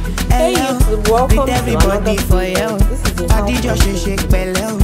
Hey YouTube, welcome with everybody to for another you. video. This is a Body just shake, belle.